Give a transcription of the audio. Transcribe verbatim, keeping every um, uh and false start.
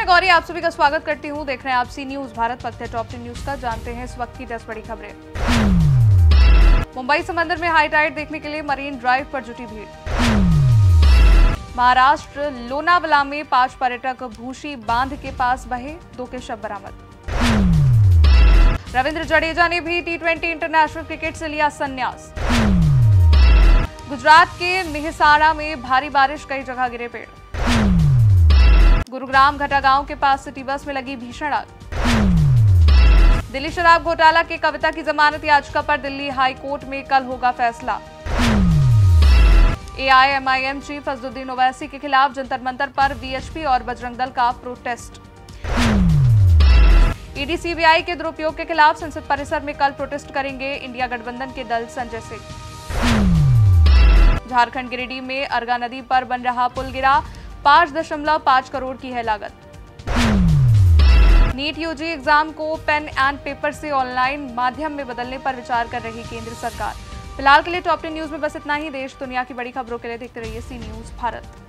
मैं गौरी आप सभी का स्वागत करती हूं। देख रहे हैं आप सी न्यूज भारत। वक्त है टॉप टेन न्यूज का। जानते हैं इस वक्त की दस बड़ी खबरें। मुंबई समंदर में हाई टाइड देखने के लिए मरीन ड्राइव पर जुटी भीड़। महाराष्ट्र लोनावला में पांच पर्यटक भूशी बांध के पास बहे, दो के शव बरामद। रविंद्र जडेजा ने भी टी ट्वेंटी इंटरनेशनल क्रिकेट से लिया संन्यास। गुजरात के मेहसाणा में भारी बारिश, कई जगह गिरे पेड़। गुरुग्राम घटा गांव के पास सिटी बस में लगी भीषण आग। दिल्ली शराब घोटाला के कविता की जमानत याचिका पर दिल्ली हाई कोर्ट में कल होगा फैसला। एआईएमआईएम चीफ असदुद्दीन ओवैसी के खिलाफ जंतर मंतर पर वीएचपी और बजरंग दल का प्रोटेस्ट। ईडी सीबीआई के दुरुपयोग के खिलाफ संसद परिसर में कल प्रोटेस्ट करेंगे इंडिया गठबंधन के दल संजय सिंह। झारखंड गिरिडीह में अरगा नदी पर बन रहा पुल गिरा, पांच दशमलव पांच करोड़ की है लागत। नीट यूजी एग्जाम को पेन एंड पेपर से ऑनलाइन माध्यम में बदलने पर विचार कर रही केंद्र सरकार। फिलहाल के लिए टॉप टेन न्यूज में बस इतना ही। देश दुनिया की बड़ी खबरों के लिए देखते रहिए सी न्यूज भारत।